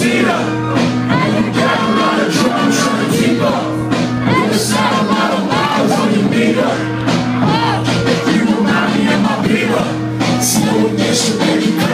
speed up. And you got a lot of trouble trying to keep up. You decide a lot of miles on your meter. You remind me of my Peter. Slow and instrument,